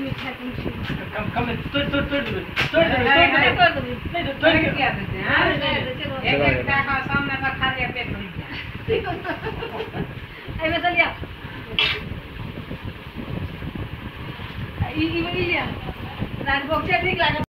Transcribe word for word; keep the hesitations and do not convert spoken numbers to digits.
मीठा कुछ कम कम तोड़ तोड़ तोड़ दे तोड़ दे तोड़ दे नहीं तो तोड़ क्या देते हैं हां एक एक का सामने से खा लिया पेट भर गया आई में चल लिया ई ई लिया रात बॉक्स ठीक लगा।